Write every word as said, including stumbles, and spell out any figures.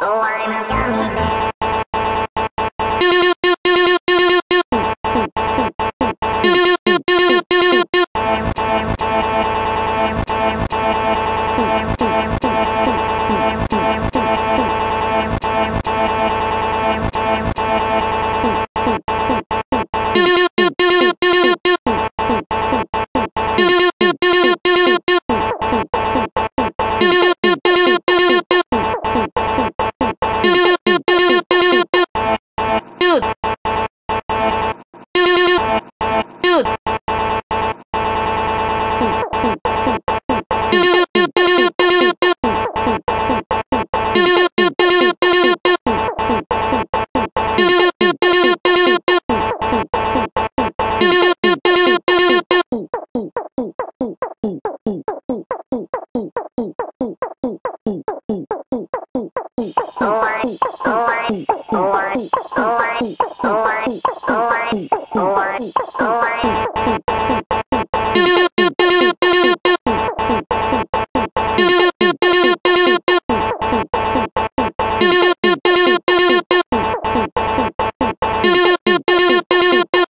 Oh, I'm a gummy bear. Oh, I, oh, I, oh, I, oh, I, oh, I.